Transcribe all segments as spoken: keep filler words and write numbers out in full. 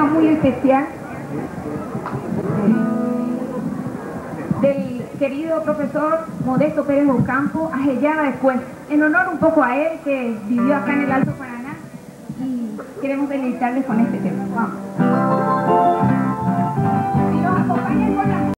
tema muy especial del querido profesor Modesto Pérez Ocampo, Ajellada después, en honor un poco a él que vivió acá en el Alto Paraná, y queremos deleitarles con este tema. Vamos. Y nos acompañan con la...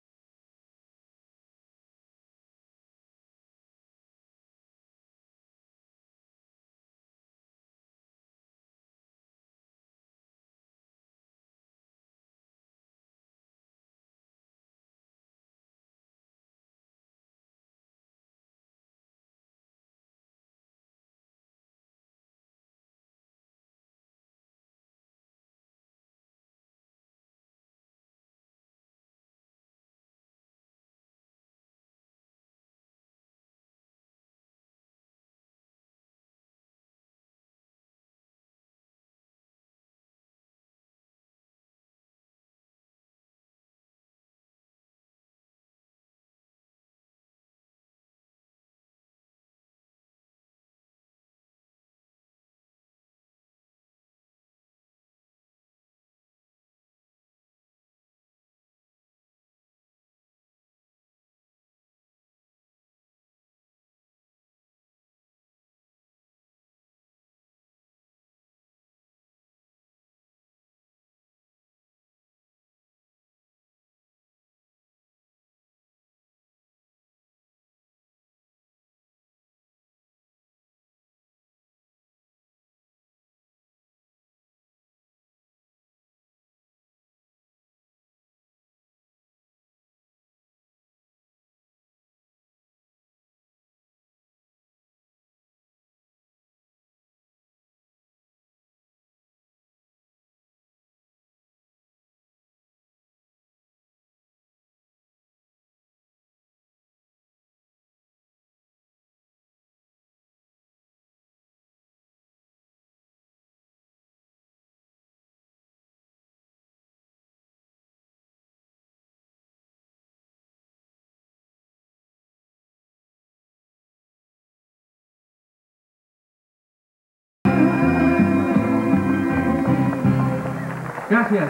Gracias.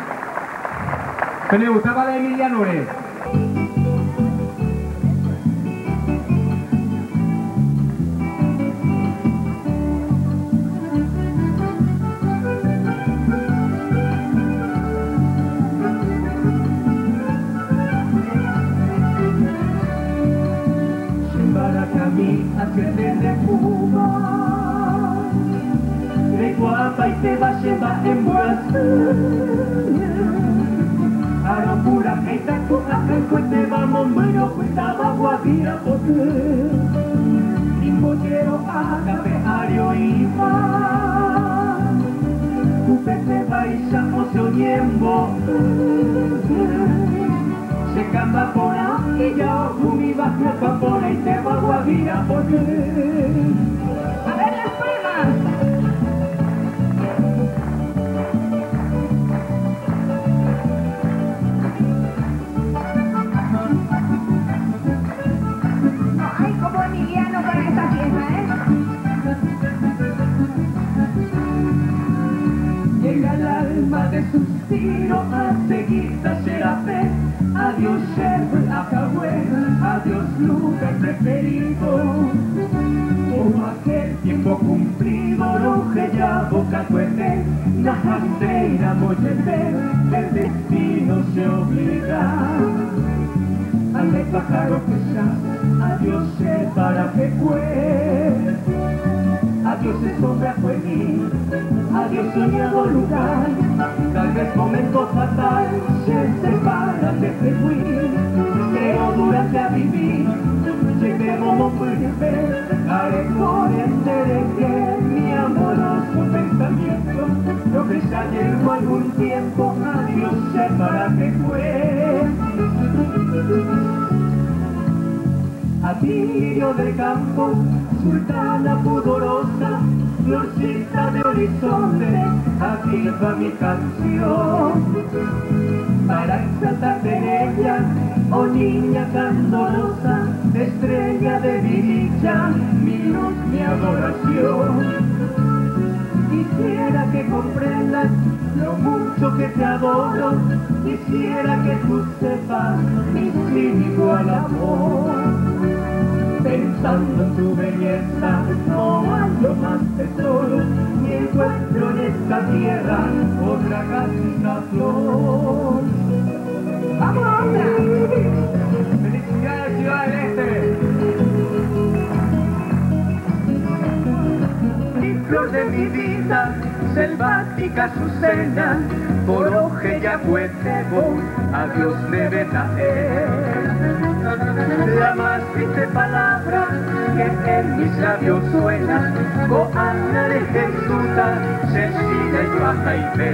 Me gustaba la Emilia Nore. Y te va a llevar en Brasil Arapura, Keitaku, Akanko, te vamos Mero, Cuitaba, Guavira, Pote Imbollero, Agape, Ario, Iba Upete, Baixa, Oceoniembo Se camba por aquí, ya, Umi, Bajo, Papora, y te va a Guavira, Pote. A ver las palmas. De suspiro a seguirte será fe. Adiós Sherwood, Acahuel, adiós lugar preferido. Como aquel tiempo cumplido, longe ya boca tuete, la jandeira mollete, el destino se obliga. Al pájaro que ya, adiós sé para que fue. Adiós es sombra fue mí, adiós soñado lugar, tal vez momento fatal, se separa de que fui, creo durante a vivir, lleguemos no puede ver, haré por entender que mi amoroso pensamiento, lo que ya llegó algún tiempo, adiós sé para que fue. Adiós del campo, sultana pudorosa, florcita de horizonte, aquí va mi canción. Para exaltarte en ella, oh niña candorosa, estrella de mi dicha, mi luz, mi adoración. Quisiera que comprendas lo mucho mucho que te adoro, quisiera que tú sepas mi cínico al amor. Pensando en tu belleza, no hallo más tesoro, ni encuentro en esta tierra otra casita flor. ¡Vamos a otra! ¡Felicidades, Ciudad del Este! Mi flor de mi vida, selvática Azucena, por oje ya huetebo, adiós me ven a él. La más triste palabra que en mis labios suena, Goana de Jesuta, Cecilia y Bajaibé.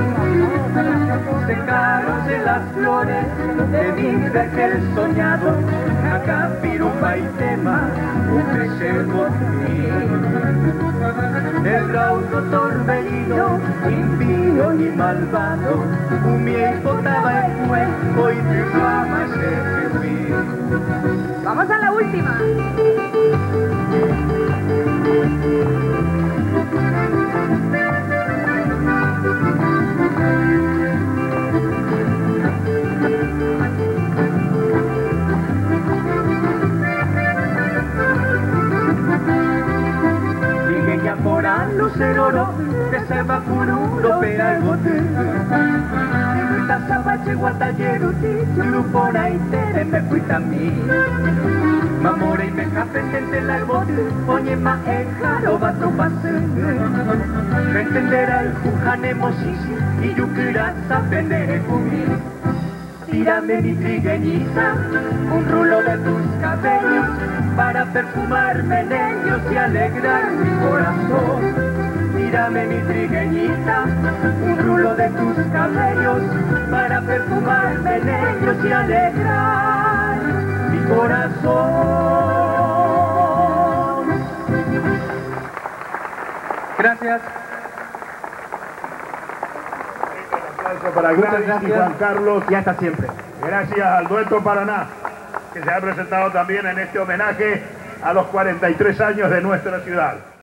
Secaronse las flores de mi vergel soñado, acá pirupa y tema, un becerro el raudo torbellino, impío y malvado, un viejo estaba en fuego y mi fama se fue. ¡Vamos a la última! Por alucer oro, que se va puro pera el bote. Esta zapache guatallero, lupona y tere me fui también. Mamore y me capetente la bote, oye ma ejaro va tu pase. Me entenderá el fujanemosis y yukira sapendere cubrir. Tírame mi trigueñita, un rulo de tus cabellos, para perfumarme en ellos y alegrar mi corazón. Tírame mi trigueñita, un rulo de tus cabellos, para perfumarme en ellos y alegrar mi corazón. Gracias. Para Gladys y Juan Carlos, Y hasta siempre. gracias al Dueto Paraná, que se ha presentado también en este homenaje a los cuarenta y tres años de nuestra ciudad.